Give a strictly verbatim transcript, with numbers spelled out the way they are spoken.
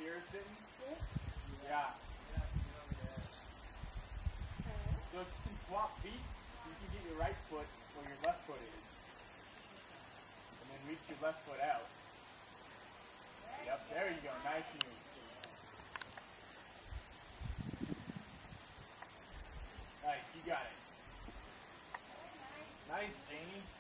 chair sitting? Yeah. So if you can swap feet, you can get your right foot where your left foot is. And then reach your left foot out. Yep, there you go. Nice move. Nice, you got it. Nice, Janie.